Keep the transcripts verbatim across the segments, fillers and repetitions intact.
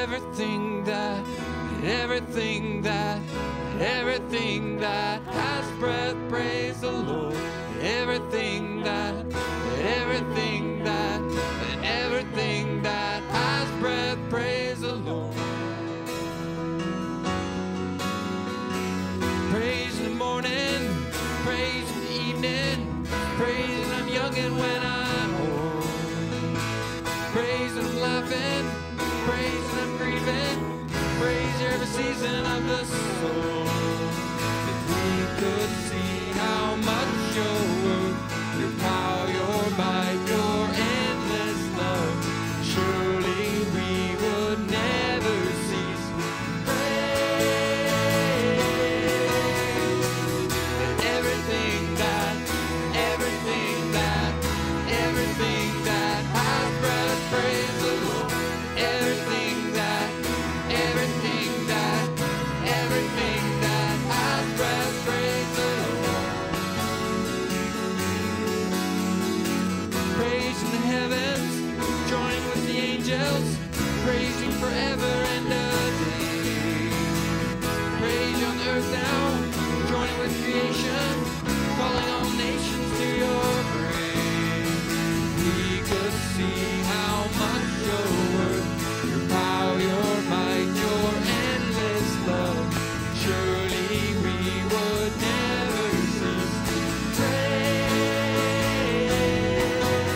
everything that, everything that, everything that has breath, praise the Lord. Everything that, everything that, everything that has breath, praise the Lord. Praise in the morning, praise in the evening, praise when I'm young and when I'm old. Praise when I'm laughing, praise when I'm grieving, praise every season of the soul. If we could see how much you're worth, your power, your might, your endless love, surely we would never cease praise. Everything that, everything that, everything that has breath, praise the Lord. Everything that, everything that, everything that has breath, praise the Lord. Praise in the heavens, join with the angels, praise you forever and a day. Praise you on earth now, join with creation, calling all nations to your praise. We could see how much you're worth, your power, your might, your endless love. Surely we would never cease to praise.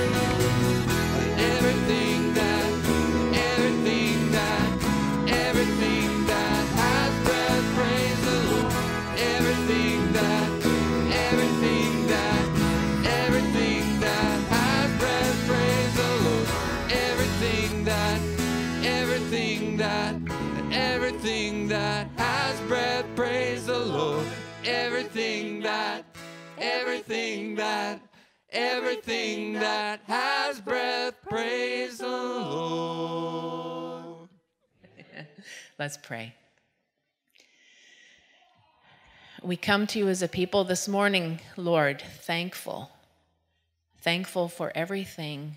Everything that, everything that, everything that has breath, praise the Lord. Everything that, everything that, everything that has breath, praise the Lord. Everything that, everything that, everything that has breath, praise the Lord. Everything that, everything that, everything that has breath, praise the Lord. Let's pray. We come to you as a people this morning, Lord, thankful, thankful for everything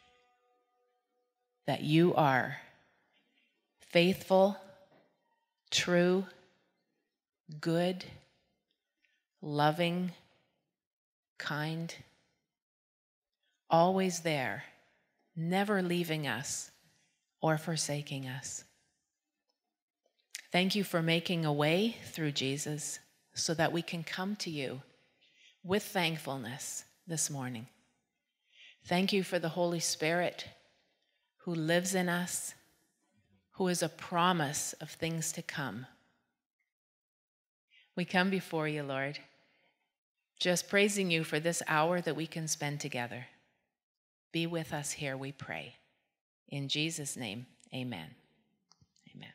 that you are, faithful, true, good, loving, kind, always there, never leaving us or forsaking us. Thank you for making a way through Jesus so that we can come to you with thankfulness this morning. Thank you for the Holy Spirit who lives in us, who is a promise of things to come. We come before you, Lord, just praising you for this hour that we can spend together. Be with us here, we pray. In Jesus' name, amen. Amen.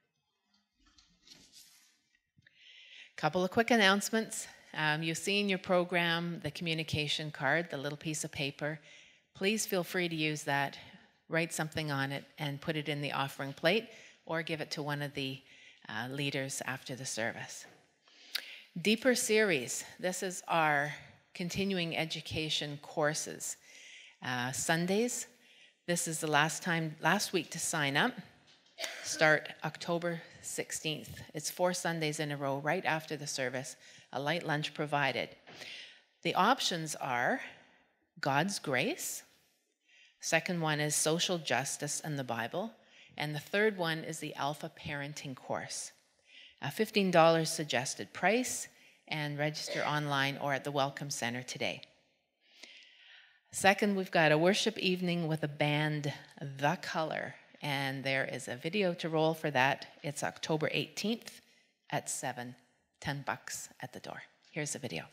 Couple of quick announcements. Um, you'll see in your program the communication card, the little piece of paper. Please feel free to use that, write something on it, and put it in the offering plate, or give it to one of the uh, leaders after the service. Deeper Series. This is our continuing education courses. Uh, Sundays. This is the last time, last week to sign up. Start October sixteenth. It's four Sundays in a row, right after the service, a light lunch provided. The options are God's Grace. Second one is Social Justice and the Bible. And the third one is the Alpha Parenting course. A fifteen dollars suggested price, and register online or at the Welcome Center today. Second, we've got a worship evening with a band, The Color. And there is a video to roll for that. It's October eighteenth at seven, ten bucks at the door. Here's the video.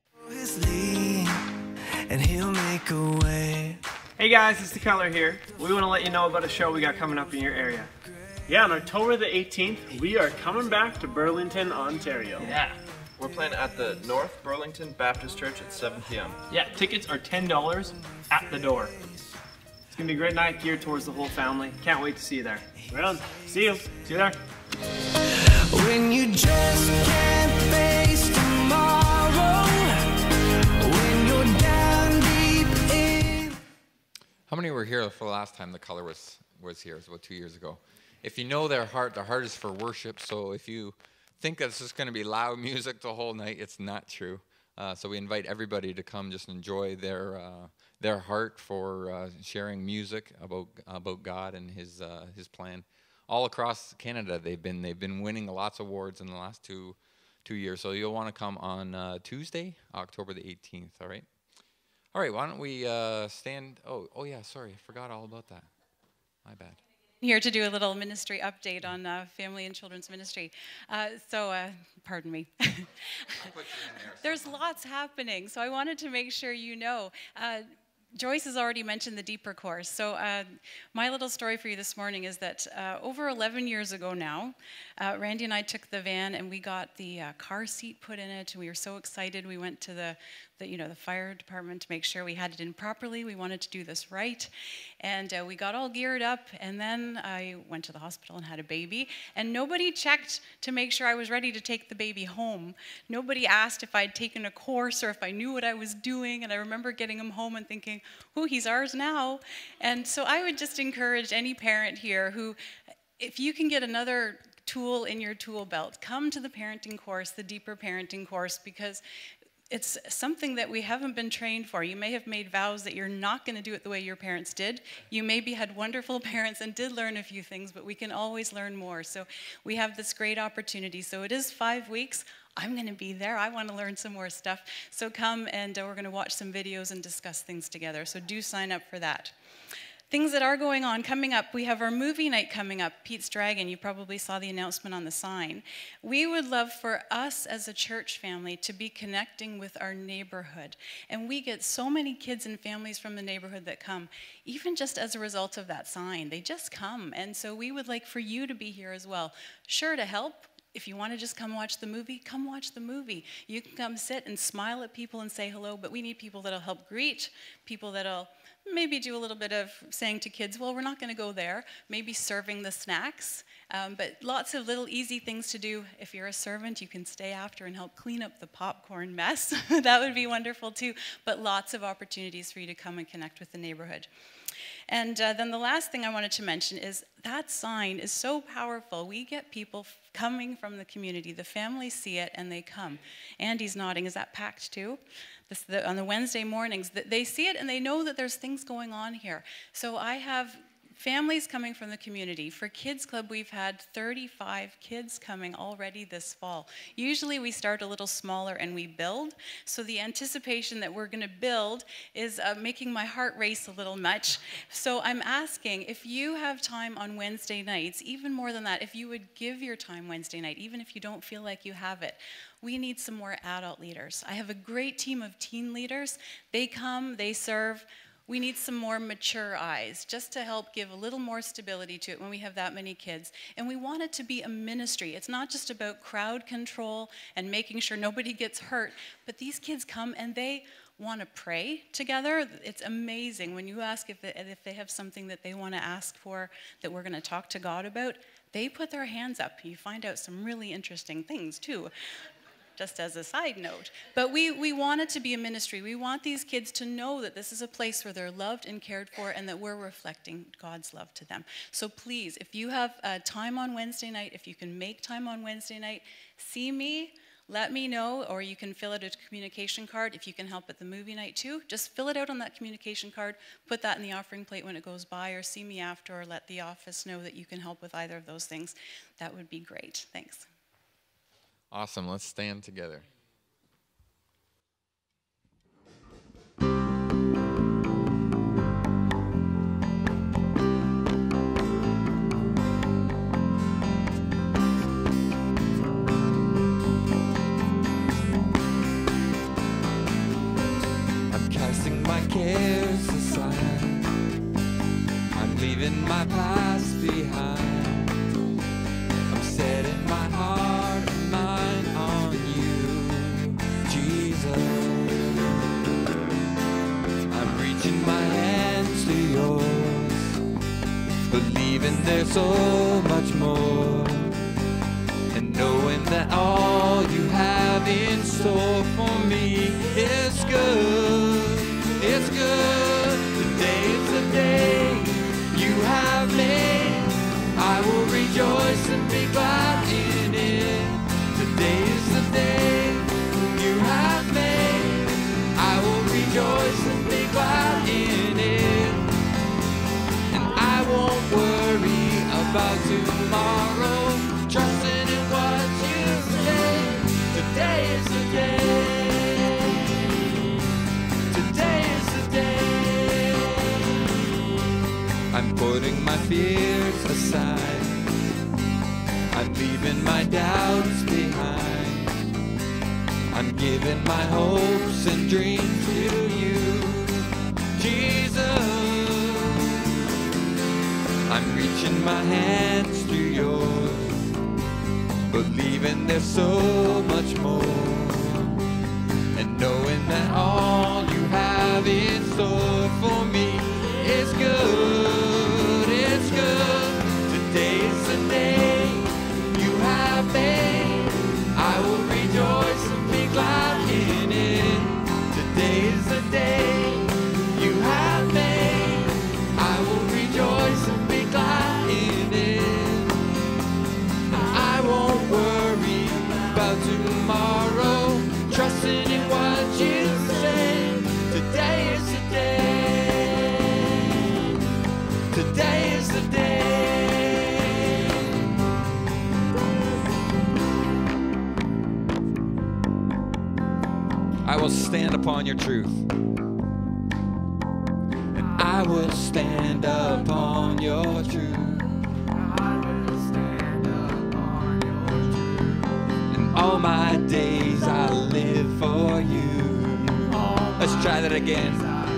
And he'll make a way. Hey guys, it's The Color here. We want to let you know about a show we got coming up in your area. Yeah, on October the eighteenth, we are coming back to Burlington, Ontario. Yeah. We're playing at the North Burlington Baptist Church at seven p m Yeah, tickets are ten dollars at the door. It's going to be a great night geared towards the whole family. Can't wait to see you there. Right on. See you. See you there. When you just can't face tomorrow, when you're down deep in. How many were here for the last time The Color was, was here? It was about two years ago. if you know their heart, their heart is for worship. So if you think that it's just going to be loud music the whole night, it's not true. Uh, so we invite everybody to come just enjoy their uh, their heart for uh, sharing music about about God and His uh, His plan. All across Canada, they've been they've been winning lots of awards in the last two two years. So you'll want to come on uh, Tuesday, October the eighteenth. All right. All right. Why don't we uh, stand? Oh, oh yeah. Sorry, I forgot all about that. My bad. Here to do a little ministry update on uh, family and children's ministry. Uh, so, uh, pardon me. I'll put you in there. There's lots happening, so I wanted to make sure you know. Uh, Joyce has already mentioned the Deeper course. So uh, my little story for you this morning is that uh, over eleven years ago now, uh, Randy and I took the van and we got the uh, car seat put in it. And we were so excited. We went to the, the, you know, the fire department to make sure we had it in properly. We wanted to do this right. And uh, we got all geared up. And then I went to the hospital and had a baby. And nobody checked to make sure I was ready to take the baby home. Nobody asked if I'd taken a course or if I knew what I was doing. And I remember getting him home and thinking, oh, he's ours now. And so I would just encourage any parent here who, if you can get another tool in your tool belt, come to the parenting course, the Deeper parenting course, because it's something that we haven't been trained for. You may have made vows that you're not going to do it the way your parents did. You maybe had wonderful parents and did learn a few things, but we can always learn more. So we have this great opportunity. So it is five weeks. I'm going to be there. I want to learn some more stuff. So come and uh, we're going to watch some videos and discuss things together. So do sign up for that. Things that are going on coming up, we have our movie night coming up, Pete's Dragon. You probably saw the announcement on the sign. We would love for us as a church family to be connecting with our neighborhood. And we get so many kids and families from the neighborhood that come, even just as a result of that sign. They just come. And so we would like for you to be here as well. Sure to help. If you want to just come watch the movie, come watch the movie. You can come sit and smile at people and say hello, but we need people that'll help greet, people that'll maybe do a little bit of saying to kids, well, we're not going to go there, maybe serving the snacks, um, but lots of little easy things to do. If you're a servant, you can stay after and help clean up the popcorn mess. That would be wonderful too, but lots of opportunities for you to come and connect with the neighborhood. And uh, then the last thing I wanted to mention is that sign is so powerful. We get people coming from the community. The families see it and they come. Andy's nodding. Is that packed too? This, the, on the Wednesday mornings, they see it and they know that there's things going on here. So I have families coming from the community. For Kids Club, we've had thirty-five kids coming already this fall. Usually we start a little smaller and we build. So the anticipation that we're going to build is uh, making my heart race a little much. So I'm asking, if you have time on Wednesday nights, even more than that, if you would give your time Wednesday night, even if you don't feel like you have it, we need some more adult leaders. I have a great team of teen leaders. They come, they serve. We need some more mature eyes just to help give a little more stability to it when we have that many kids. And we want it to be a ministry. It's not just about crowd control and making sure nobody gets hurt, but these kids come and they want to pray together. It's amazing when you ask if they, if they have something that they want to ask for that we're going to talk to God about, they put their hands up. You find out some really interesting things too. Just as a side note. But we, we want it to be a ministry. We want these kids to know that this is a place where they're loved and cared for and that we're reflecting God's love to them. So please, if you have uh, time on Wednesday night, if you can make time on Wednesday night, see me, let me know, or you can fill out a communication card. If you can help at the movie night too, just fill it out on that communication card, put that in the offering plate when it goes by, or see me after, or let the office know that you can help with either of those things. That would be great. Thanks. Awesome. Let's stand together. I'm casting my cares aside. I'm leaving my past behind. I'm setting my heart and mind on you, Jesus. I'm reaching my hands to yours, believing there's so much more, and knowing that all you have in store for me is good, it's good. Today is the day you have made. I will my fears aside. I'm leaving my doubts behind. I'm giving my hopes and dreams to you, Jesus. I'm reaching my hands through yours, believing there's so much more, and knowing that all you have in store for me is good, it's good. Today is the day you have made. I will rejoice and be glad in it. Today is the day you have made. I will rejoice and be glad in it. I won't worry about tomorrow, trusting in what you say. Today is the day. Today is the day. I will stand upon your truth, and I will stand upon your truth. And all my days I live for you. Let's try that again.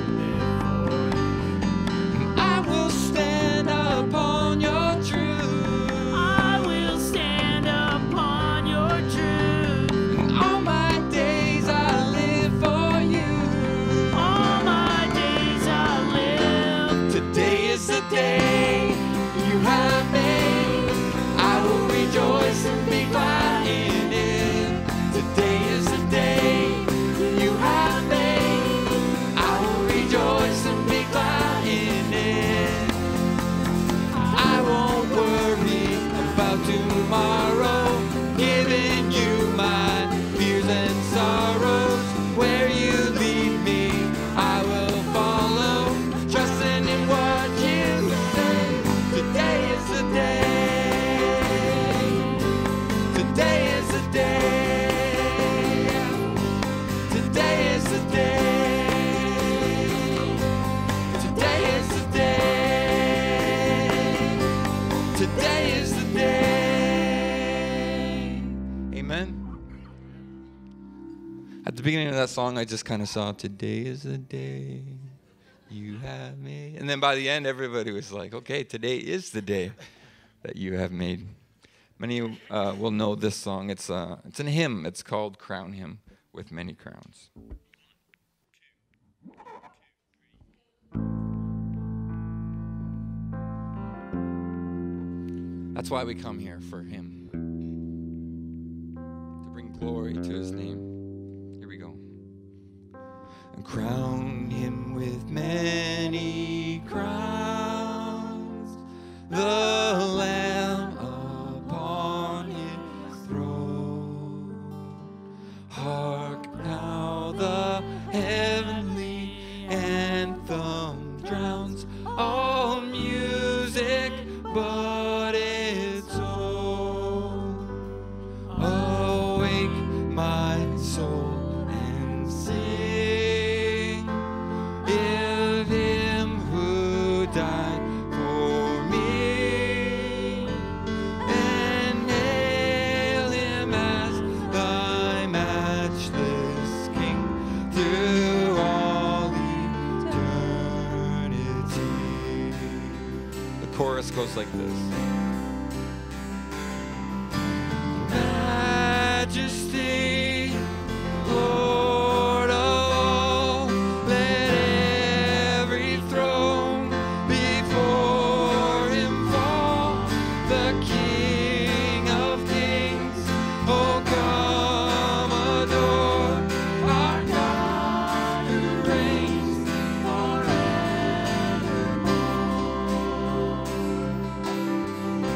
And I will stand upon your truth. I will stand upon your truth. And all my days I live for you. All my days I live. Today is the day you have made. I will rejoice and be glad in it. Today is the day you have made. I will rejoice and be glad in it. I won't worry about tomorrow, giving you my fears and sorrows. Where you lead me, I will follow, trusting in what you say. Today is the day. Today is the day. Today is the day. Today is the day. Today is the day. Amen. At the beginning of that song, I just kind of saw, today is the day you have made. And then by the end, everybody was like, okay, today is the day that you have made. Many uh, will know this song. It's, uh, it's a hymn. It's called Crown Him with Many Crowns. That's why we come here, for him, to bring glory to his name. Here we go. And crown him with many crowns, the Lamb upon his throne. Hark now, the heavenly anthem drowns all music but its own. Awake, my soul, and sing of him who died for me, and hail him as thy matchless King through all eternity. The chorus goes like this. Majesty, Lord of all, let every throne before him fall. The King of kings, oh come adore our God who reigns forevermore.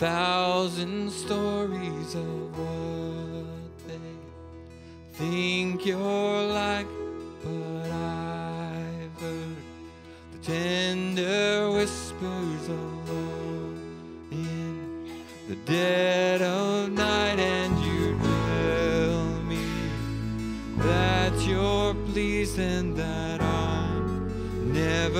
thousand stories of what they think you're like, but I've heard the tender whispers of love in the dead of night, and you tell me that you're pleased and that I'm never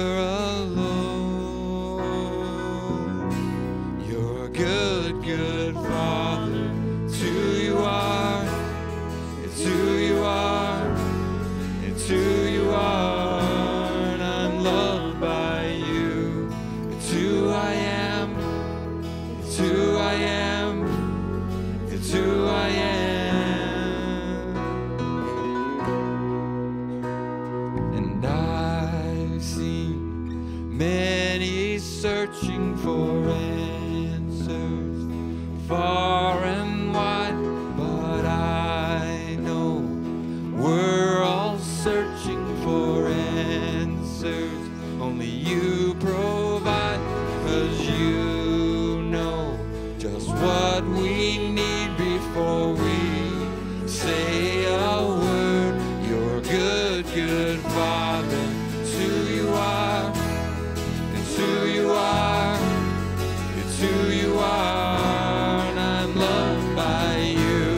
alone. You're a good, good Father. It's who you are. It's who you are. It's who you are. And I'm loved by you. It's who I am. It's who I am. It's who I am. And I've seen many searching for answers far and wide, but I know we're all searching for answers only you provide, 'cause you know just what we need before we say a word. You're a good, good Father. It's who you are. It's who you are. It's who you are. And I'm loved by you.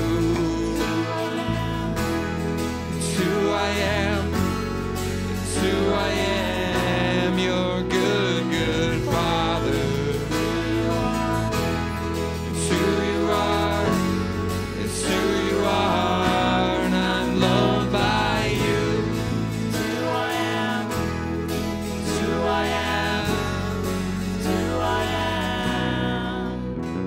It's who I am. It's who I am. You're a good, good Father. It's who you are. It's who you are. And I'm loved by you. It's who I am. It's who I am. It's who I am.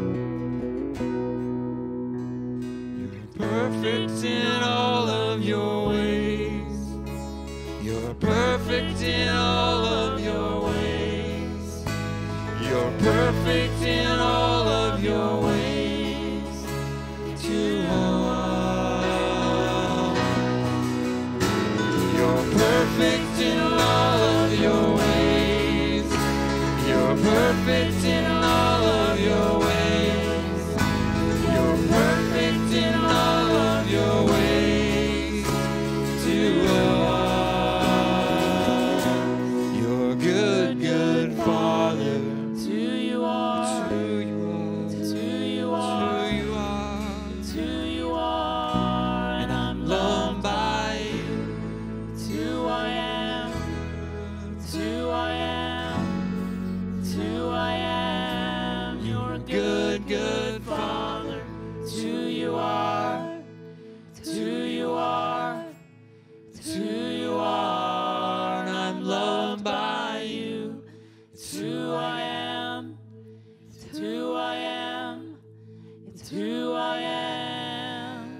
You're perfect in all of your ways. You're perfect in all of your ways. You're perfect in all of your ways to all. You're perfect in all of your ways. You're perfect in all of your ways. You're perfect in all of your ways to all. You're a good, good Father. It's who you are. It's who you are. It's who you are. It's who you are. And I'm loved by you. It's who I am. It's who I am. It's who I am. You're a good, good Father. It's who you are. It's who you are. It's who you are. And I'm loved by you. It's who I am. It's who I am. It's who I am.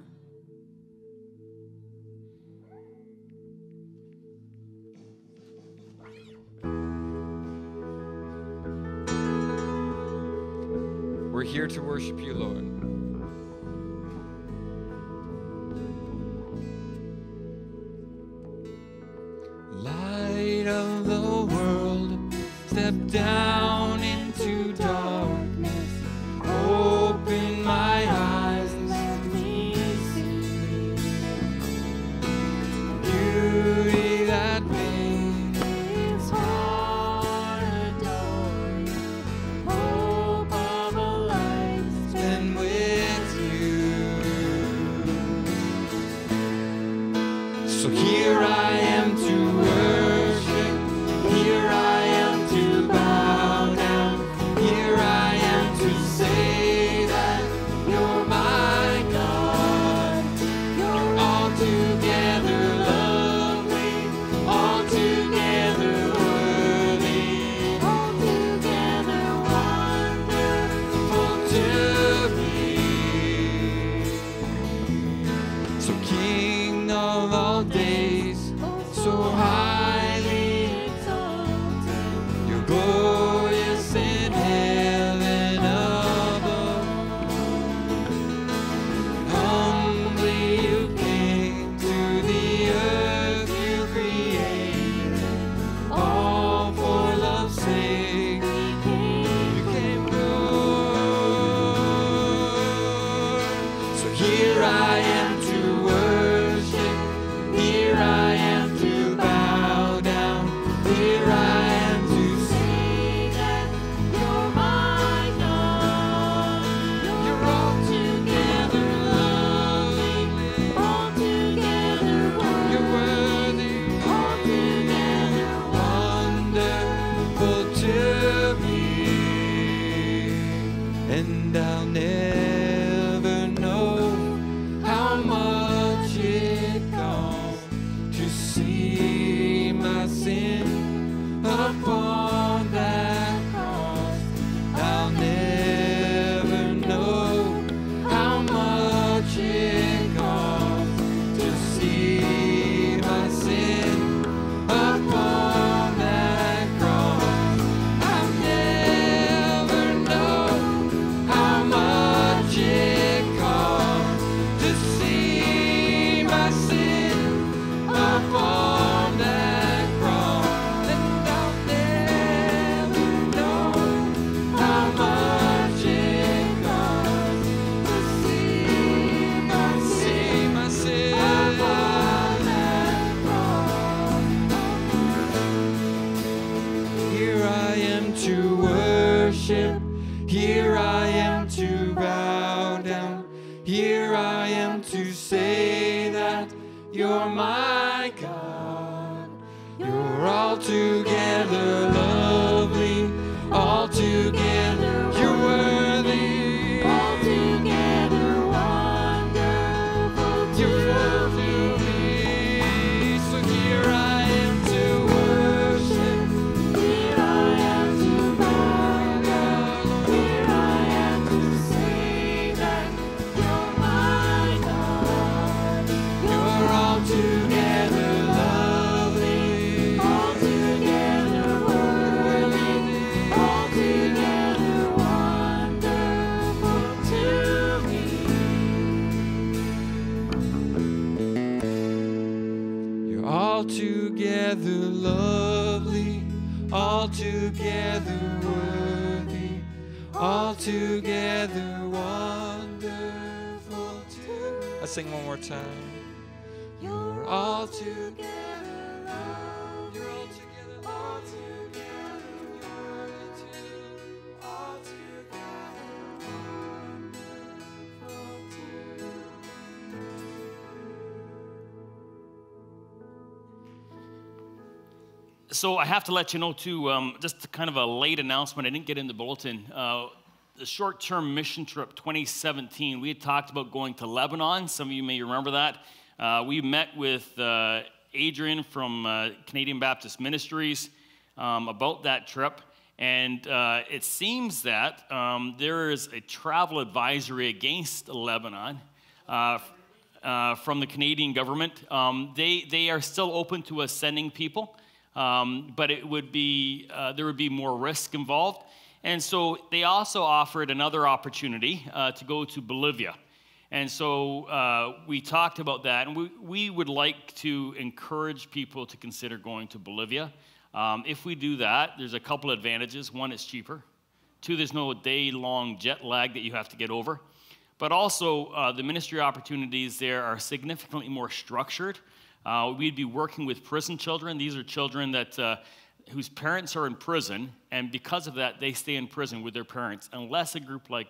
We're here to worship you, Lord. Light of the world, step down into darkness. Open my eyes, let me see beauty that makes heart adore you. Hope of a life spent with you. So here I am to worship. Here I am to bow down. and I'll never know how much it costs to see my sin upon that cross. I'll never know how much it costs to see my sin upon that cross. I'll never know how much it costs to see my sin upon that cross. And I'll never know how much it costs to see my sin, my sin upon that cross. Here I am to worship, here I am to bow down, here I am to say that you're my God. You're altogether lovely, altogether you're worthy, altogether wonderful to me. So here I am to worship, here I am to bow down, here I am to say that you're my God. You're altogether lovely, altogether worthy, altogether wonderful to me. You're altogether lovely, altogether worthy, altogether wonderful to. I sing one more time. You're altogether lovely, you're altogether, altogether worthy too, altogether wonderful too. So I have to let you know too, um, just kind of a late announcement. I didn't get in the bulletin. Uh, the short-term mission trip twenty seventeen, we had talked about going to Lebanon. Some of you may remember that. Uh, we met with uh, Adrian from uh, Canadian Baptist Ministries um, about that trip. And uh, it seems that um, there is a travel advisory against Lebanon uh, uh, from the Canadian government. Um, they, they are still open to us sending people. Um, but it would be, uh, there would be more risk involved. And so they also offered another opportunity uh, to go to Bolivia. And so uh, we talked about that, and we, we would like to encourage people to consider going to Bolivia. Um, if we do that, there's a couple advantages. One, it's cheaper. Two, there's no day-long jet lag that you have to get over. But also, uh, the ministry opportunities there are significantly more structured. Uh, we'd be working with prison children. These are children that uh, whose parents are in prison, and because of that, they stay in prison with their parents, unless a group like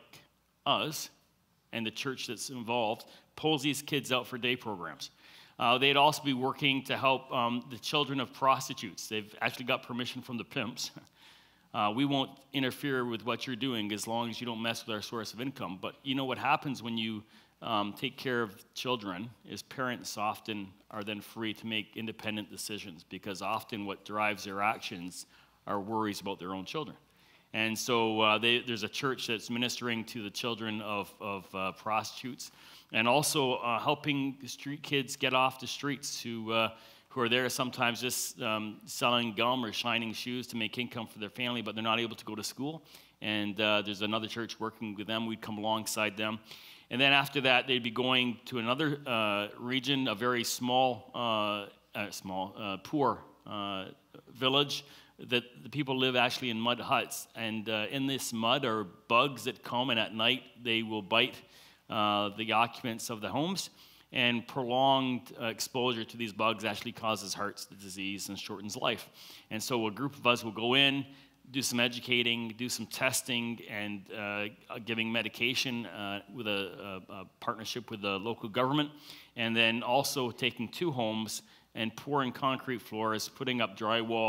us and the church that's involved pulls these kids out for day programs. Uh, they'd also be working to help um, the children of prostitutes. They've actually got permission from the pimps. Uh, we won't interfere with what you're doing as long as you don't mess with our source of income. But you know what happens when you Um, take care of children is parents often are then free to make independent decisions, because often what drives their actions are worries about their own children. And so uh, they, there's a church that's ministering to the children of, of uh, prostitutes, and also uh, helping street kids get off the streets who, uh, who are there sometimes just um, selling gum or shining shoes to make income for their family, but they're not able to go to school. And uh, there's another church working with them. We'd come alongside them. And then after that, they'd be going to another uh, region, a very small, uh, uh, small, uh, poor uh, village that the people live actually in mud huts. And uh, in this mud are bugs that come, and at night they will bite uh, the occupants of the homes. And prolonged uh, exposure to these bugs actually causes heart disease and shortens life. And so a group of us will go in, do some educating, do some testing, and uh, giving medication uh, with a, a, a partnership with the local government, and then also taking two homes and pouring concrete floors, putting up drywall,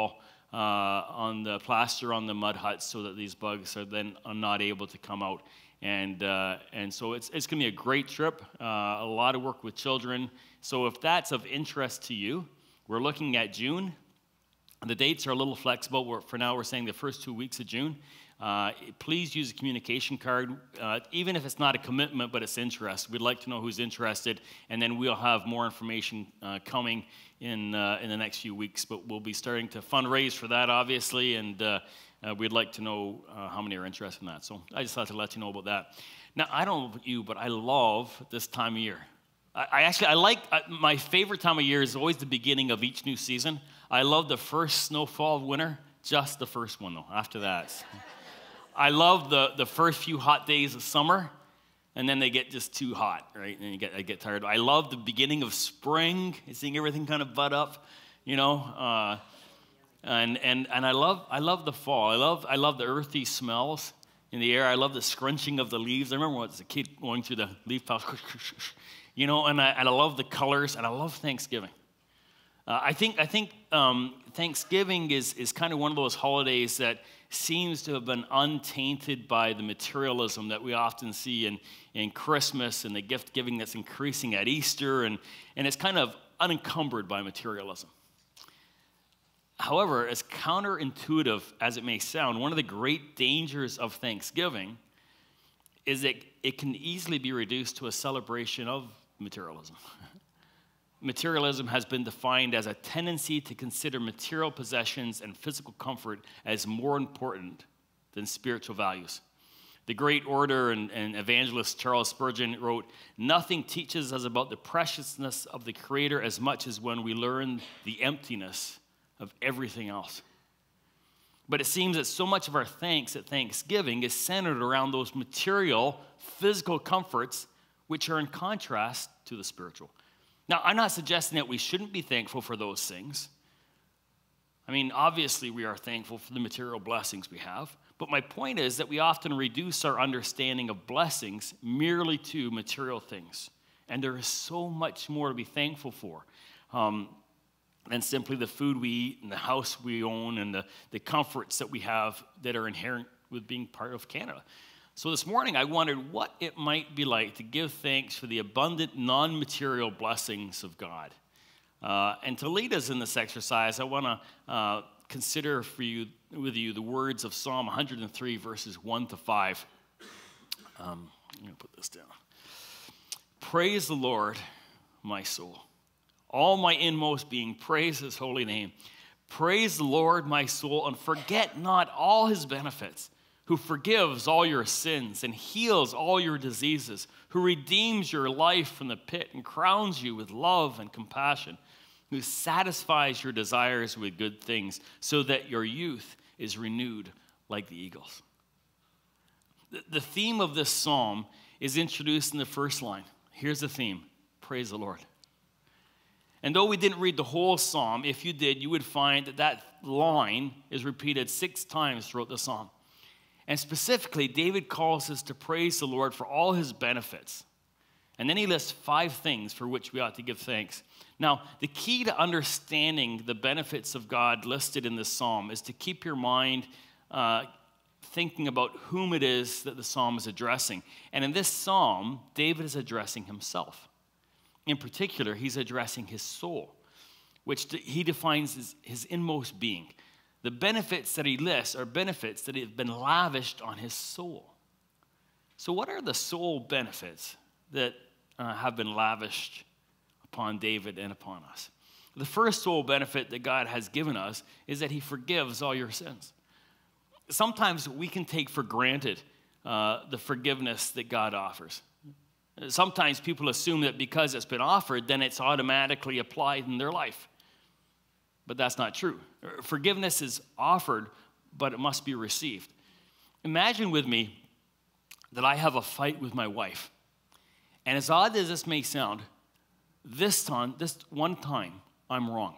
uh, on the plaster on the mud huts so that these bugs are then are not able to come out. And uh, and so it's it's going to be a great trip, uh, a lot of work with children. So if that's of interest to you, we're looking at June. The dates are a little flexible. We're, for now, we're saying the first two weeks of June. Uh, please use a communication card, uh, even if it's not a commitment, but it's interest. We'd like to know who's interested, and then we'll have more information uh, coming in uh, in the next few weeks. But we'll be starting to fundraise for that, obviously, and uh, uh, we'd like to know uh, how many are interested in that. So I just thought to let you know about that. Now, I don't know about you, but I love this time of year. I, I actually, I like, uh, my favorite time of year is always the beginning of each new season. I love the first snowfall of winter, just the first one, though. After that, I love the, the first few hot days of summer, and then they get just too hot, right? And you get I get tired. I love the beginning of spring, seeing everything kind of bud up, you know. Uh, and and and I love I love the fall. I love I love the earthy smells in the air. I love the scrunching of the leaves. I remember when I was a kid going through the leaf piles, you know. And I and I love the colors, and I love Thanksgiving. Uh, I think I think um, Thanksgiving is is kind of one of those holidays that seems to have been untainted by the materialism that we often see in, in Christmas and the gift giving that's increasing at Easter, and, and it's kind of unencumbered by materialism. However, as counterintuitive as it may sound, one of the great dangers of Thanksgiving is that it can easily be reduced to a celebration of materialism. Materialism has been defined as a tendency to consider material possessions and physical comfort as more important than spiritual values. The great orator and, and evangelist Charles Spurgeon wrote, "Nothing teaches us about the preciousness of the Creator as much as when we learn the emptiness of everything else." But it seems that so much of our thanks at Thanksgiving is centered around those material, physical comforts, which are in contrast to the spiritual. Now, I'm not suggesting that we shouldn't be thankful for those things. I mean, obviously, we are thankful for the material blessings we have. But my point is that we often reduce our understanding of blessings merely to material things. And there is so much more to be thankful for um, than simply the food we eat and the house we own and the, the comforts that we have that are inherent with being part of Canada. So this morning, I wondered what it might be like to give thanks for the abundant, non-material blessings of God. Uh, and to lead us in this exercise, I want to uh, consider for you, with you the words of Psalm one hundred three, verses one to five. Um, I'm going to put this down. Praise the Lord, my soul. All my inmost being, praise his holy name. Praise the Lord, my soul, and forget not all his benefits, who forgives all your sins and heals all your diseases, who redeems your life from the pit and crowns you with love and compassion, who satisfies your desires with good things so that your youth is renewed like the eagles. The theme of this psalm is introduced in the first line. Here's the theme: praise the Lord. And though we didn't read the whole psalm, if you did, you would find that that line is repeated six times throughout the psalm. And specifically, David calls us to praise the Lord for all his benefits. And then he lists five things for which we ought to give thanks. Now, the key to understanding the benefits of God listed in this psalm is to keep your mind uh, thinking about whom it is that the psalm is addressing. And in this psalm, David is addressing himself. In particular, he's addressing his soul, which he defines as his inmost being. The benefits that he lists are benefits that have been lavished on his soul. So what are the soul benefits that uh, have been lavished upon David and upon us? The first soul benefit that God has given us is that he forgives all your sins. Sometimes we can take for granted uh, the forgiveness that God offers. Sometimes people assume that because it's been offered, then it's automatically applied in their life. But that's not true. Forgiveness is offered, but it must be received. Imagine with me that I have a fight with my wife. And as odd as this may sound, this time, this one time, I'm wrong.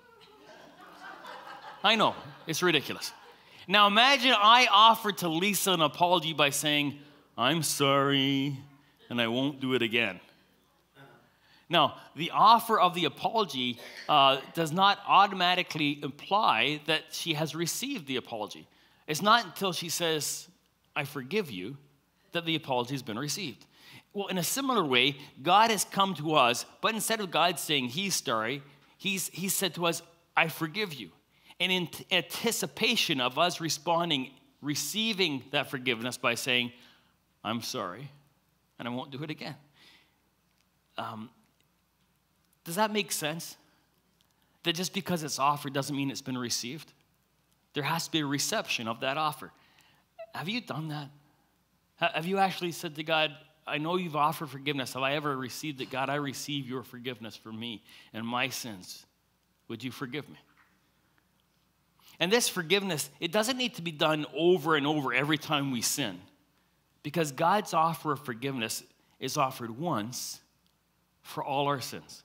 I know, it's ridiculous. Now imagine I offered to Lisa an apology by saying, "I'm sorry, and I won't do it again." Now, the offer of the apology uh, does not automatically imply that she has received the apology. It's not until she says, I forgive you, that the apology has been received. Well, in a similar way, God has come to us, but instead of God saying he's sorry, he's, he said to us, I forgive you. And in t- anticipation of us responding, receiving that forgiveness by saying, I'm sorry, and I won't do it again. Um, does that make sense? That just because it's offered doesn't mean it's been received? There has to be a reception of that offer. Have you done that? Have you actually said to God, I know you've offered forgiveness. Have I ever received it? God, I receive your forgiveness for me and my sins. Would you forgive me? And this forgiveness, it doesn't need to be done over and over every time we sin, because God's offer of forgiveness is offered once for all our sins.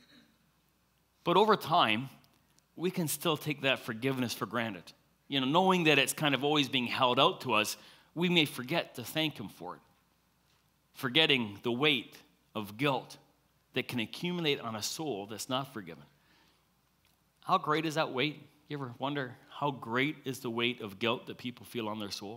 But over time, we can still take that forgiveness for granted. You know, knowing that it's kind of always being held out to us, we may forget to thank him for it, forgetting the weight of guilt that can accumulate on a soul that's not forgiven. How great is that weight? You ever wonder how great is the weight of guilt that people feel on their soul?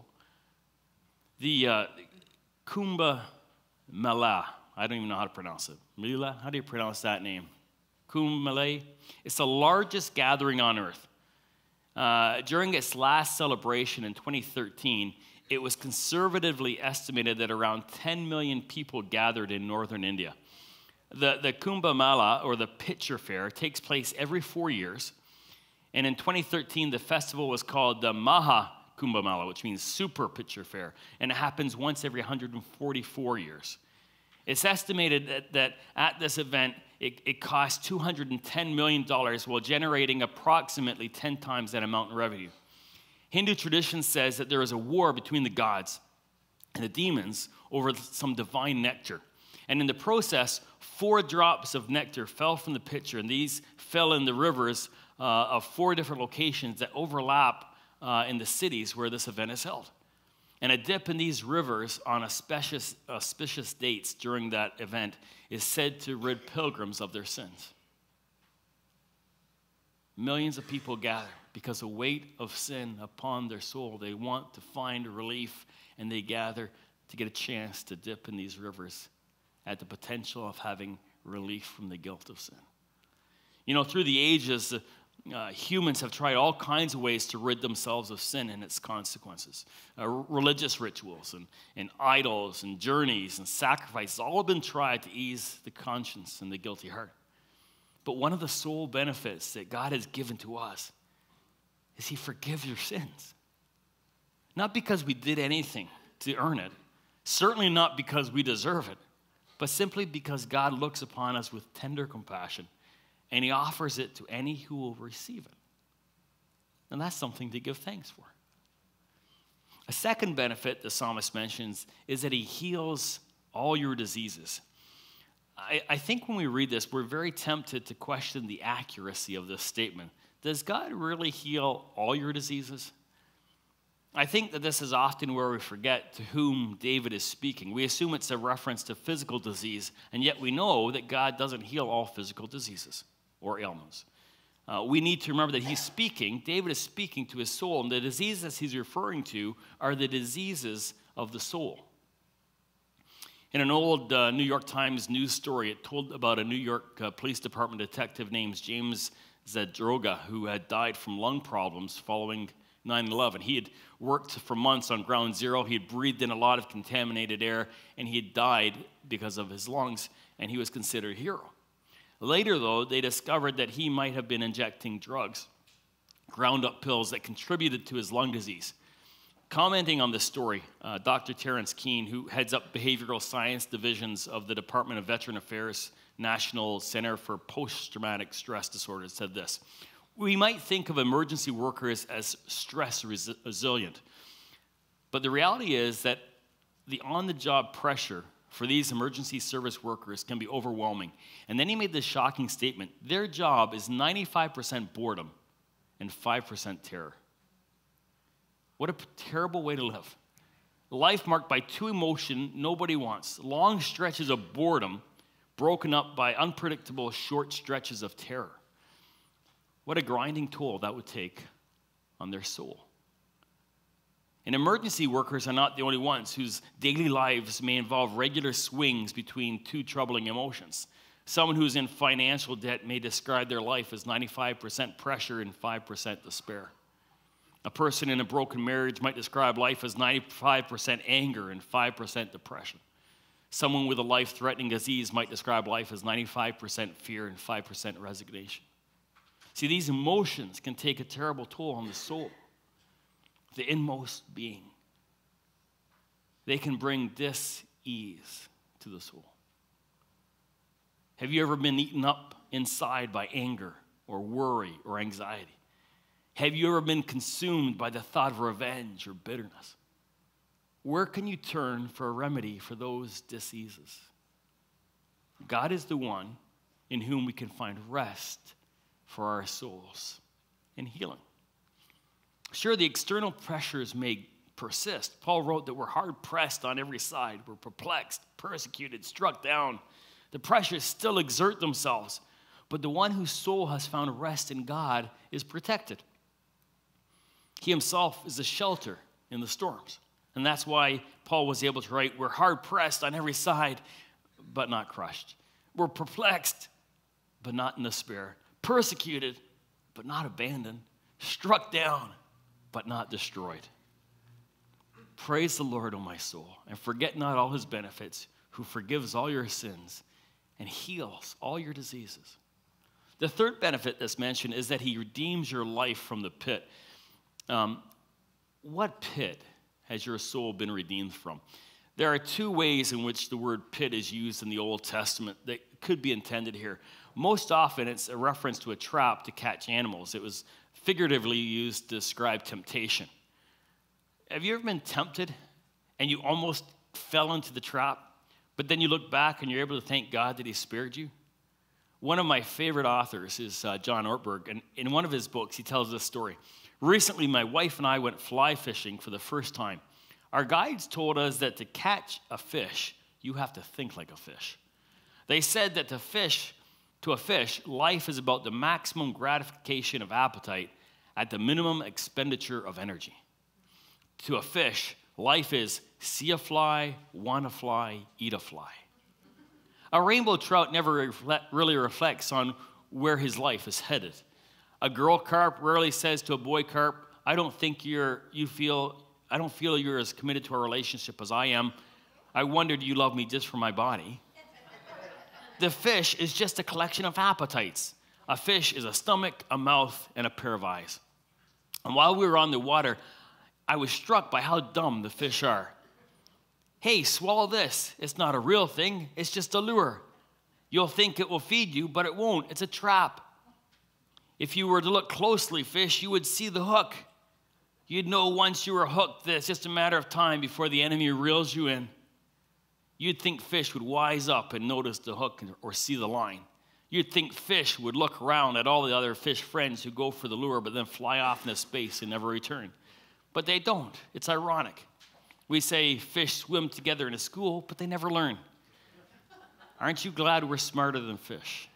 The uh, Kumbh Mela, I don't even know how to pronounce it. Mela, how do you pronounce that name? Kumbh Mela. It's the largest gathering on earth. Uh, during its last celebration in twenty thirteen, it was conservatively estimated that around ten million people gathered in northern India. The, the Kumbh Mela, or the Pitcher Fair, takes place every four years. And in twenty thirteen, the festival was called the Maha Kumbh Mela, which means Super Pitcher Fair. And it happens once every one hundred forty-four years. It's estimated that, that at this event, it, it cost two hundred ten million dollars while generating approximately ten times that amount in revenue. Hindu tradition says that there is a war between the gods and the demons over some divine nectar. And in the process, four drops of nectar fell from the pitcher, and these fell in the rivers uh, of four different locations that overlap uh, in the cities where this event is held. And a dip in these rivers on auspicious, auspicious dates during that event is said to rid pilgrims of their sins. Millions of people gather because the weight of sin upon their soul. They want to find relief, and they gather to get a chance to dip in these rivers at the potential of having relief from the guilt of sin. You know, through the ages, uh, humans have tried all kinds of ways to rid themselves of sin and its consequences. Uh, r- religious rituals and, and idols and journeys and sacrifices, all have been tried to ease the conscience and the guilty heart. But one of the sole benefits that God has given to us is he forgives your sins. Not because we did anything to earn it, certainly not because we deserve it, but simply because God looks upon us with tender compassion, and he offers it to any who will receive it. And that's something to give thanks for. A second benefit the psalmist mentions is that he heals all your diseases. I, I think when we read this, we're very tempted to question the accuracy of this statement. Does God really heal all your diseases? I think that this is often where we forget to whom David is speaking. We assume it's a reference to physical disease, and yet we know that God doesn't heal all physical diseases or ailments. Uh, we need to remember that he's speaking, David is speaking to his soul, and the diseases he's referring to are the diseases of the soul. In an old uh, New York Times news story, it told about a New York uh, Police Department detective named James Zadroga, who had died from lung problems following nine eleven. He had worked for months on ground zero. He had breathed in a lot of contaminated air, and he had died because of his lungs, and he was considered a hero. Later, though, they discovered that he might have been injecting drugs, ground up pills that contributed to his lung disease. Commenting on this story, uh, Doctor Terrence Keene, who heads up behavioral science divisions of the Department of Veteran Affairs National Center for Post-Traumatic Stress Disorders, said this: "We might think of emergency workers as stress resi- resilient, but the reality is that the on-the-job pressure for these emergency service workers can be overwhelming." And then he made this shocking statement: their job is ninety-five percent boredom and five percent terror. What a terrible way to live. Life marked by two emotions nobody wants: long stretches of boredom, broken up by unpredictable short stretches of terror. What a grinding toll that would take on their soul. And emergency workers are not the only ones whose daily lives may involve regular swings between two troubling emotions. Someone who's in financial debt may describe their life as ninety-five percent pressure and five percent despair. A person in a broken marriage might describe life as ninety-five percent anger and five percent depression. Someone with a life-threatening disease might describe life as ninety-five percent fear and five percent resignation. See, these emotions can take a terrible toll on the soul, the inmost being. They can bring dis-ease to the soul. Have you ever been eaten up inside by anger or worry or anxiety? Have you ever been consumed by the thought of revenge or bitterness? Where can you turn for a remedy for those diseases? God is the one in whom we can find rest for our souls and healing. Sure, the external pressures may persist. Paul wrote that we're hard pressed on every side. We're perplexed, persecuted, struck down. The pressures still exert themselves, but the one whose soul has found rest in God is protected. He himself is a shelter in the storms. And that's why Paul was able to write, we're hard pressed on every side, but not crushed. We're perplexed, but not in despair. Persecuted, but not abandoned. Struck down, but not destroyed. Praise the Lord, O my soul, and forget not all his benefits, who forgives all your sins and heals all your diseases. The third benefit that's mentioned is that he redeems your life from the pit. Um, what pit has your soul been redeemed from? There are two ways in which the word pit is used in the Old Testament that could be intended here. Most often, it's a reference to a trap to catch animals. It was figuratively used to describe temptation. Have you ever been tempted and you almost fell into the trap, but then you look back and you're able to thank God that he spared you? One of my favorite authors is uh, John Ortberg, and in one of his books, he tells this story. Recently, my wife and I went fly fishing for the first time. Our guides told us that to catch a fish, you have to think like a fish. They said that to fish, to a fish, life is about the maximum gratification of appetite at the minimum expenditure of energy. To a fish, life is see a fly, want a fly, eat a fly. A rainbow trout never reflect, really reflects on where his life is headed. A girl carp rarely says to a boy carp, I don't think you're, you feel, I don't feel you're as committed to our relationship as I am. I wonder, do you love me just for my body? The fish is just a collection of appetites. A fish is a stomach, a mouth, and a pair of eyes. And while we were on the water, I was struck by how dumb the fish are. Hey, swallow this. It's not a real thing. It's just a lure. You'll think it will feed you, but it won't. It's a trap. If you were to look closely, fish, you would see the hook. You'd know once you were hooked that it's just a matter of time before the enemy reels you in. You'd think fish would wise up and notice the hook or see the line. You'd think fish would look around at all the other fish friends who go for the lure but then fly off into space and never return. But they don't. It's ironic. We say fish swim together in a school, but they never learn. Aren't you glad we're smarter than fish?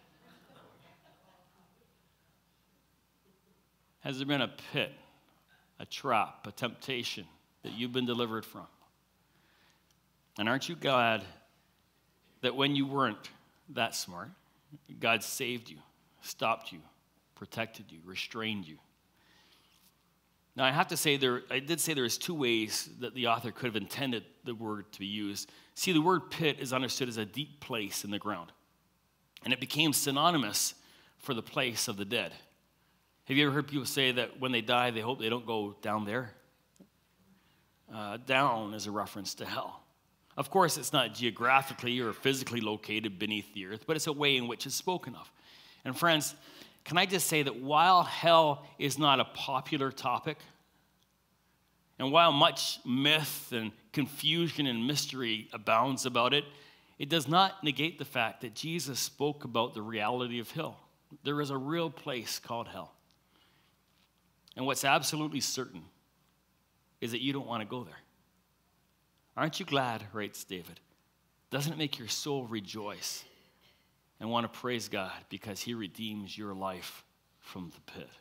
Has there been a pit, a trap, a temptation that you've been delivered from? And aren't you glad that when you weren't that smart, God saved you, stopped you, protected you, restrained you? Now, I have to say, there, I did say there's two ways that the author could have intended the word to be used. See, the word pit is understood as a deep place in the ground, and it became synonymous for the place of the dead. Have you ever heard people say that when they die, they hope they don't go down there? Uh, down is a reference to hell. Of course, it's not geographically or physically located beneath the earth, but it's a way in which it's spoken of. And friends, can I just say that while hell is not a popular topic, and while much myth and confusion and mystery abounds about it, it does not negate the fact that Jesus spoke about the reality of hell. There is a real place called hell. And what's absolutely certain is that you don't want to go there. Aren't you glad, writes David? Doesn't it make your soul rejoice and want to praise God because he redeems your life from the pit.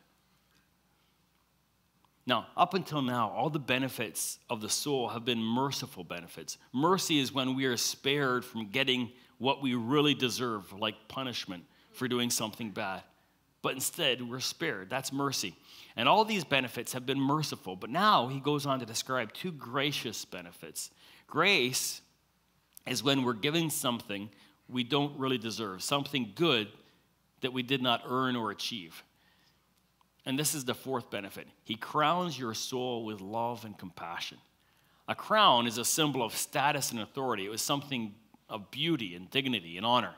Now, up until now, all the benefits of the soul have been merciful benefits. Mercy is when we are spared from getting what we really deserve, like punishment for doing something bad. But instead, we're spared. That's mercy. And all these benefits have been merciful. But now he goes on to describe two gracious benefits. Grace is when we're given something we don't really deserve, something good that we did not earn or achieve. And this is the fourth benefit. He crowns your soul with love and compassion. A crown is a symbol of status and authority. It was something of beauty and dignity and honor.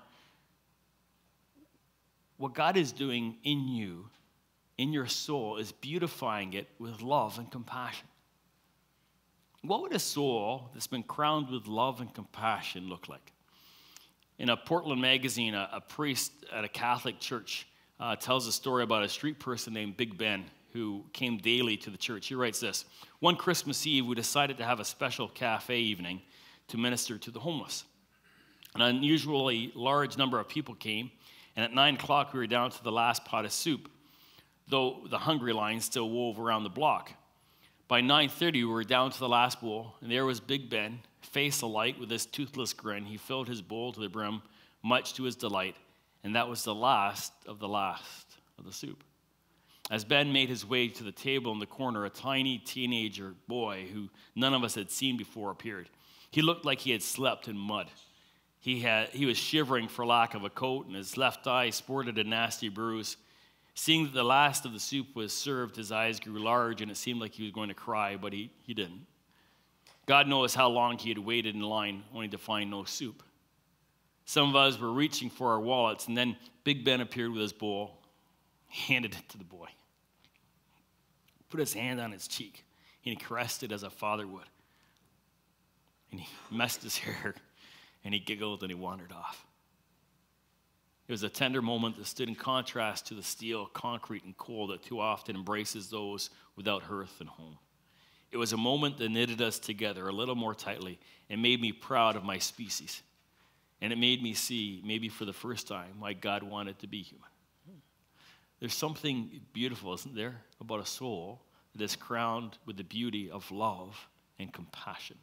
What God is doing in you, in your soul, is beautifying it with love and compassion. What would a soul that's been crowned with love and compassion look like? In a Portland magazine, a, a priest at a Catholic church uh, tells a story about a street person named Big Ben who came daily to the church. He writes this: one Christmas Eve, we decided to have a special cafe evening to minister to the homeless. An unusually large number of people came, and at nine o'clock we were down to the last pot of soup, though the hungry line still wove around the block. By nine thirty, we were down to the last bowl, and there was Big Ben, face alight with his toothless grin. He filled his bowl to the brim, much to his delight, and that was the last of the last of the soup. As Ben made his way to the table in the corner, a tiny teenager boy who none of us had seen before appeared. He looked like he had slept in mud. He, had, he was shivering for lack of a coat, and his left eye sported a nasty bruise. Seeing that the last of the soup was served, his eyes grew large, and it seemed like he was going to cry, but he, he didn't. God knows how long he had waited in line only to find no soup. Some of us were reaching for our wallets, and then Big Ben appeared with his bowl, handed it to the boy, put his hand on his cheek, and he caressed it as a father would. And he messed his hair, and he giggled, and he wandered off. It was a tender moment that stood in contrast to the steel, concrete, and coal that too often embraces those without hearth and home. It was a moment that knitted us together a little more tightly and made me proud of my species. And it made me see, maybe for the first time, why God wanted to be human. There's something beautiful, isn't there, about a soul that is crowned with the beauty of love and compassion.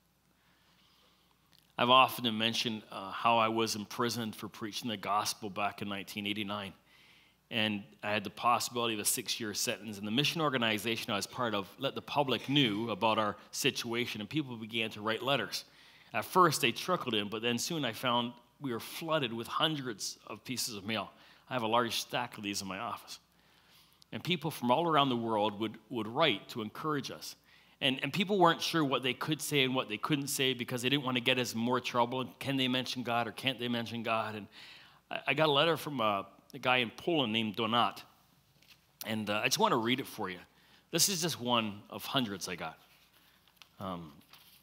I've often mentioned uh, how I was imprisoned for preaching the gospel back in nineteen eighty-nine. And I had the possibility of a six-year sentence. And the mission organization I was part of let the public knew about our situation, and people began to write letters. At first, they trickled in, but then soon I found we were flooded with hundreds of pieces of mail. I have a large stack of these in my office. And people from all around the world would, would write to encourage us. And, and people weren't sure what they could say and what they couldn't say because they didn't want to get us in more trouble. Can they mention God or can't they mention God? And I, I got a letter from a, a guy in Poland named Donat. And uh, I just want to read it for you. This is just one of hundreds I got. Um,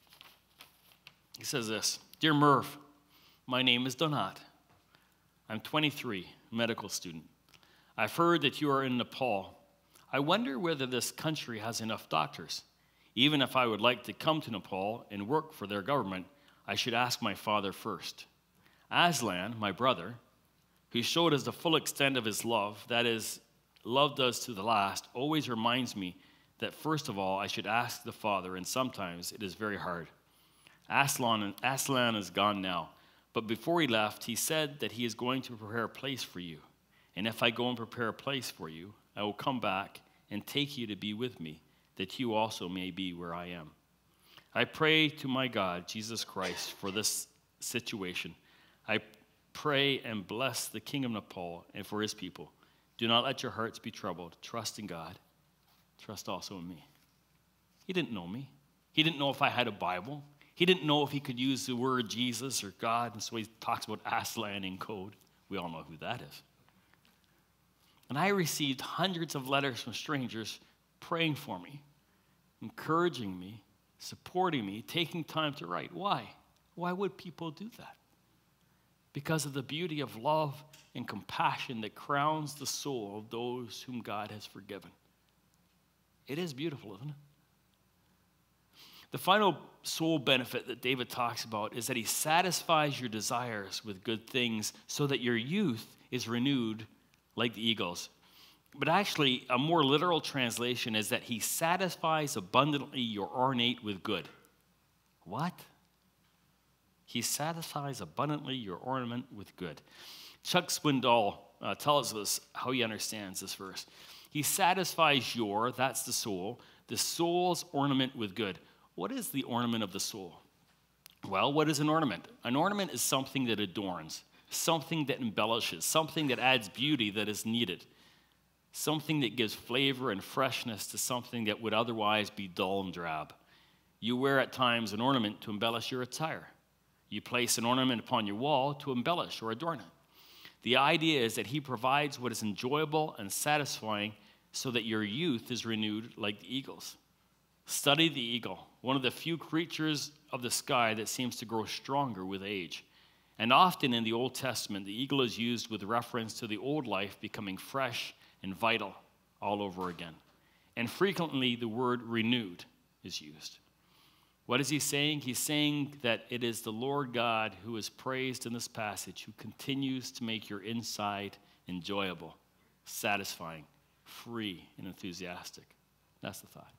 he says this: Dear Merv, my name is Donat. I'm twenty-three, medical student. I've heard that you are in Nepal. I wonder whether this country has enough doctors. Even if I would like to come to Nepal and work for their government, I should ask my father first. Aslan, my brother, who showed us the full extent of his love, that is, loved us to the last, always reminds me that first of all I should ask the Father, and sometimes it is very hard. Aslan, Aslan is gone now, but before he left, he said that he is going to prepare a place for you. And if I go and prepare a place for you, I will come back and take you to be with me, that you also may be where I am. I pray to my God, Jesus Christ, for this situation. I pray and bless the King of Nepal and for his people. Do not let your hearts be troubled. Trust in God. Trust also in me. He didn't know me. He didn't know if I had a Bible. He didn't know if he could use the word Jesus or God, and so he talks about Aslan in code. We all know who that is. And I received hundreds of letters from strangers praying for me, encouraging me, supporting me, taking time to write. Why? Why would people do that? Because of the beauty of love and compassion that crowns the soul of those whom God has forgiven. It is beautiful, isn't it? The final soul benefit that David talks about is that he satisfies your desires with good things so that your youth is renewed like the eagles. But actually, a more literal translation is that he satisfies abundantly your ornate with good. What? He satisfies abundantly your ornament with good. Chuck Swindoll uh, tells us how he understands this verse. He satisfies your, that's the soul, the soul's ornament with good. What is the ornament of the soul? Well, what is an ornament? An ornament is something that adorns, something that embellishes, something that adds beauty that is needed, something that gives flavor and freshness to something that would otherwise be dull and drab. You wear at times an ornament to embellish your attire. You place an ornament upon your wall to embellish or adorn it. The idea is that he provides what is enjoyable and satisfying so that your youth is renewed like the eagles. Study the eagle, one of the few creatures of the sky that seems to grow stronger with age. And often in the Old Testament, the eagle is used with reference to the old life becoming fresh and vital all over again. And frequently the word renewed is used. What is he saying? He's saying that it is the Lord God who is praised in this passage, who continues to make your inside enjoyable, satisfying, free, and enthusiastic. That's the thought.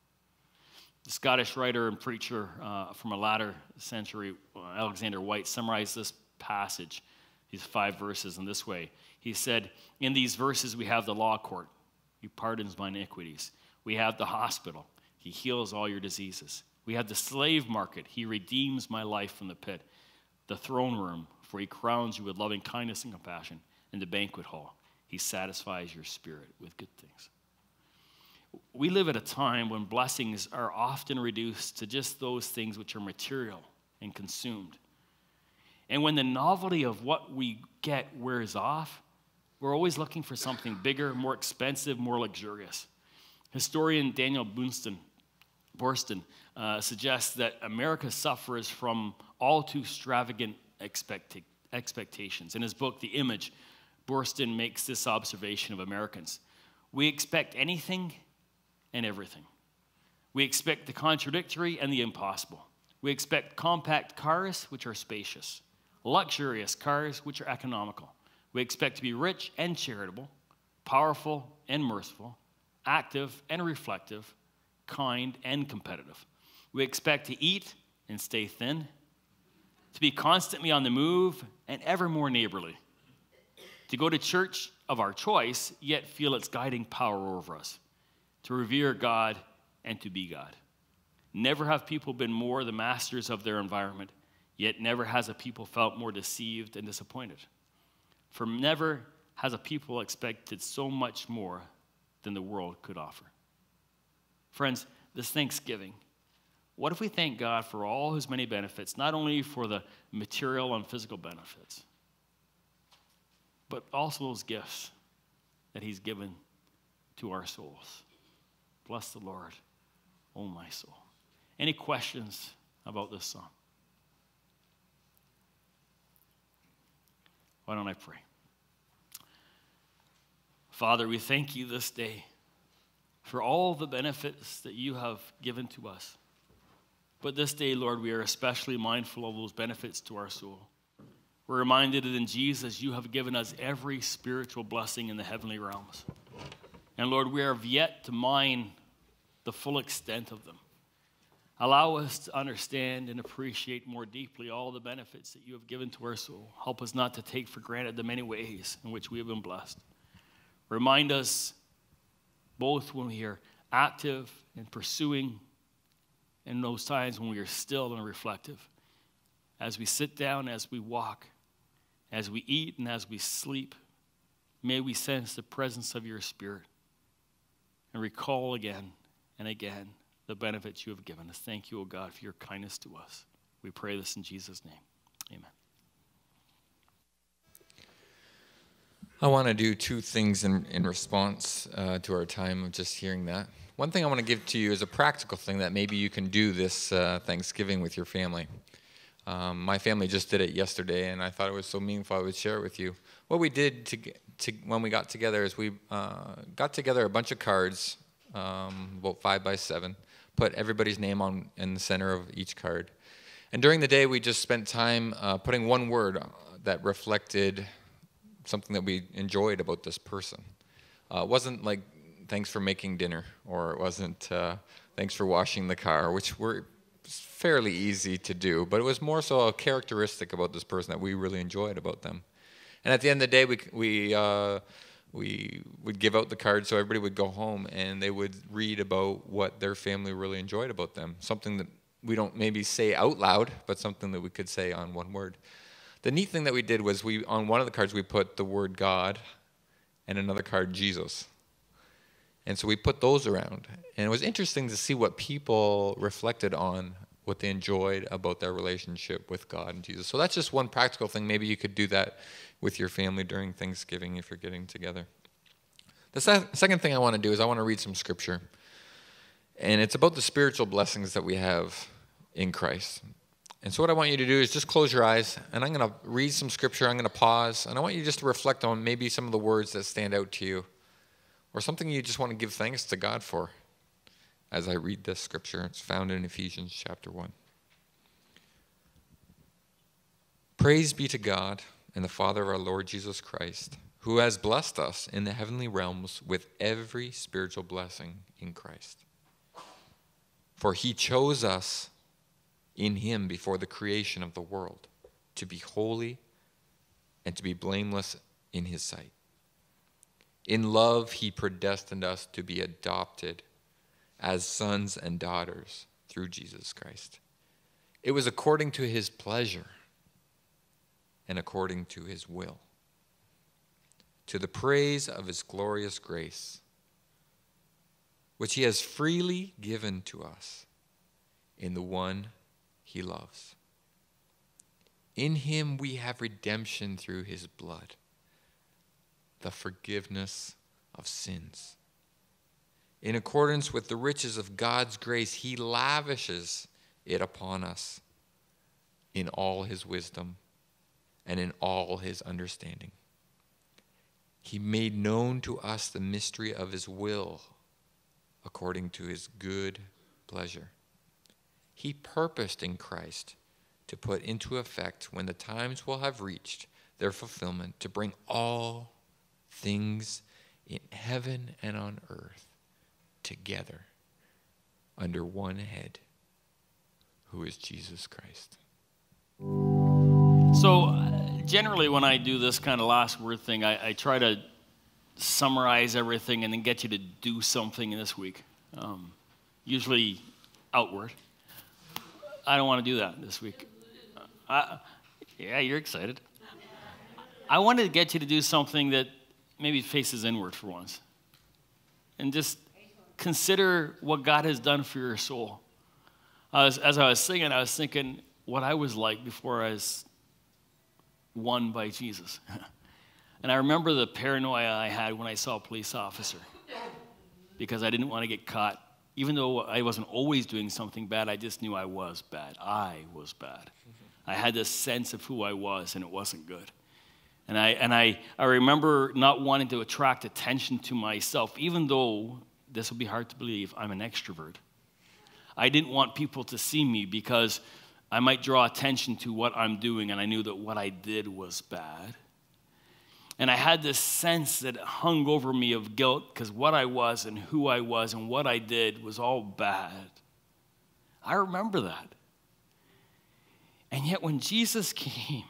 The Scottish writer and preacher uh, from a latter century, uh, Alexander White, summarized this passage, these five verses, in this way. He said, in these verses we have the law court. He pardons my iniquities. We have the hospital. He heals all your diseases. We have the slave market. He redeems my life from the pit. The throne room, for he crowns you with loving kindness and compassion. And the banquet hall, he satisfies your spirit with good things. We live at a time when blessings are often reduced to just those things which are material and consumed. And when the novelty of what we get wears off, we're always looking for something bigger, more expensive, more luxurious. Historian Daniel Boorstin, Boorstin uh, suggests that America suffers from all too extravagant expect expectations. In his book, The Image, Boorstin makes this observation of Americans. We expect anything and everything. We expect the contradictory and the impossible. We expect compact cars, which are spacious, luxurious cars, which are economical. We expect to be rich and charitable, powerful and merciful, active and reflective, kind and competitive. We expect to eat and stay thin, to be constantly on the move and ever more neighborly, to go to church of our choice, yet feel its guiding power over us, to revere God and to be God. Never have people been more the masters of their environment, yet never has a people felt more deceived and disappointed. For never has a people expected so much more than the world could offer. Friends, this Thanksgiving, what if we thank God for all his many benefits, not only for the material and physical benefits, but also those gifts that he's given to our souls. Bless the Lord, oh my soul. Any questions about this song? Why don't I pray? Father, we thank you this day for all the benefits that you have given to us. But this day, Lord, we are especially mindful of those benefits to our soul. We're reminded that in Jesus, you have given us every spiritual blessing in the heavenly realms. And Lord, we have yet to mine the full extent of them. Allow us to understand and appreciate more deeply all the benefits that you have given to our soul. Help us not to take for granted the many ways in which we have been blessed. Remind us both when we are active and pursuing, and those times when we are still and reflective. As we sit down, as we walk, as we eat, and as we sleep, may we sense the presence of your Spirit and recall again and again the benefits you have given us. Thank you, O God, for your kindness to us. We pray this in Jesus' name. Amen. I want to do two things in, in response uh, to our time of just hearing that. One thing I want to give to you is a practical thing that maybe you can do this uh, Thanksgiving with your family. Um, my family just did it yesterday, and I thought it was so meaningful I would share it with you. What we did to, to, when we got together is we uh, got together a bunch of cards, um, about five by seven, put everybody's name on in the center of each card. And during the day, we just spent time uh, putting one word that reflected something that we enjoyed about this person. Uh, it wasn't like, thanks for making dinner, or it wasn't, uh, thanks for washing the car, which were fairly easy to do, but it was more so a characteristic about this person that we really enjoyed about them. And at the end of the day, we we uh, we would give out the cards so everybody would go home and they would read about what their family really enjoyed about them, something that we don't maybe say out loud, but something that we could say on one word. The neat thing that we did was we on one of the cards we put the word God, and another card Jesus. And so we put those around. And it was interesting to see what people reflected on, what they enjoyed about their relationship with God and Jesus. So that's just one practical thing. Maybe you could do that with your family during Thanksgiving if you're getting together. The se- second thing I want to do is I want to read some scripture. And it's about the spiritual blessings that we have in Christ. And so what I want you to do is just close your eyes, and I'm going to read some scripture. I'm going to pause, and I want you just to reflect on maybe some of the words that stand out to you, or something you just want to give thanks to God for as I read this scripture. It's found in Ephesians chapter one. Praise be to God and the Father of our Lord Jesus Christ, who has blessed us in the heavenly realms with every spiritual blessing in Christ. For he chose us in him before the creation of the world to be holy and to be blameless in his sight. In love, he predestined us to be adopted as sons and daughters through Jesus Christ. It was according to his pleasure and according to his will, to the praise of his glorious grace, which he has freely given to us in the one he loves. In him we have redemption through his blood, the forgiveness of sins. In accordance with the riches of God's grace, he lavishes it upon us in all his wisdom and in all his understanding. He made known to us the mystery of his will according to his good pleasure. He purposed in Christ to put into effect, when the times will have reached their fulfillment, to bring all things in heaven and on earth together under one head, who is Jesus Christ. So uh, generally when I do this kind of last word thing, I, I try to summarize everything and then get you to do something this week, um, usually outward. I don't want to do that this week. Uh, yeah, you're excited. I wanted to get you to do something that maybe faces inward for once. And just consider what God has done for your soul. I was, as I was singing, I was thinking what I was like before I was won by Jesus. And I remember the paranoia I had when I saw a police officer, because I didn't want to get caught. Even though I wasn't always doing something bad, I just knew I was bad. I was bad. I had this sense of who I was, and it wasn't good. And I and I, I remember not wanting to attract attention to myself, even though, this will be hard to believe, I'm an extrovert. I didn't want people to see me because I might draw attention to what I'm doing, and I knew that what I did was bad. And I had this sense that hung over me of guilt, because what I was and who I was and what I did was all bad. I remember that. And yet when Jesus came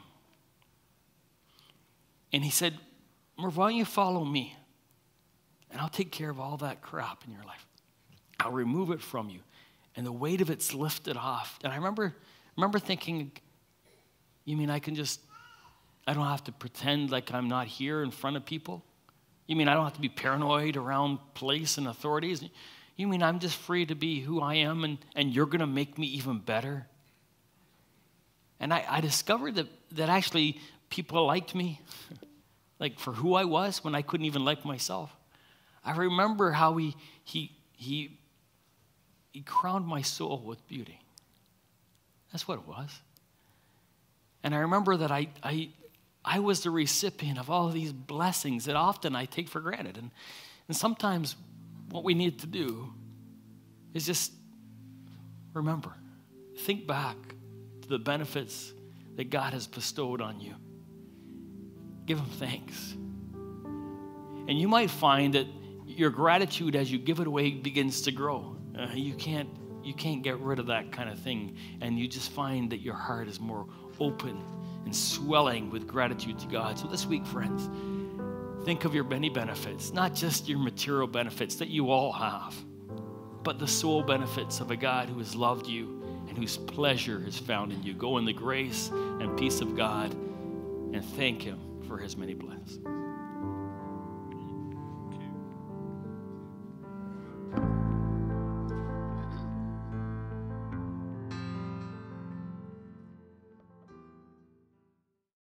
and he said, Merv, why don't you follow me? And I'll take care of all that crap in your life. I'll remove it from you. And the weight of it's lifted off. And I remember, remember thinking, you mean I can just, I don't have to pretend like I'm not here in front of people? You mean I don't have to be paranoid around police and authorities? You mean I'm just free to be who I am, and, and you're going to make me even better? And I, I discovered that, that actually people liked me, like for who I was when I couldn't even like myself. I remember how he, he, he, he crowned my soul with beauty. That's what it was. And I remember that I, I, I was the recipient of all of these blessings that often I take for granted. And, and sometimes what we need to do is just remember, think back to the benefits that God has bestowed on you. Give him thanks. And you might find that your gratitude as you give it away begins to grow. Uh, you can't, you can't get rid of that kind of thing. And you just find that your heart is more open and swelling with gratitude to God. So this week, friends, think of your many benefits, not just your material benefits that you all have, but the soul benefits of a God who has loved you and whose pleasure is found in you. Go in the grace and peace of God and thank him for his many blessings.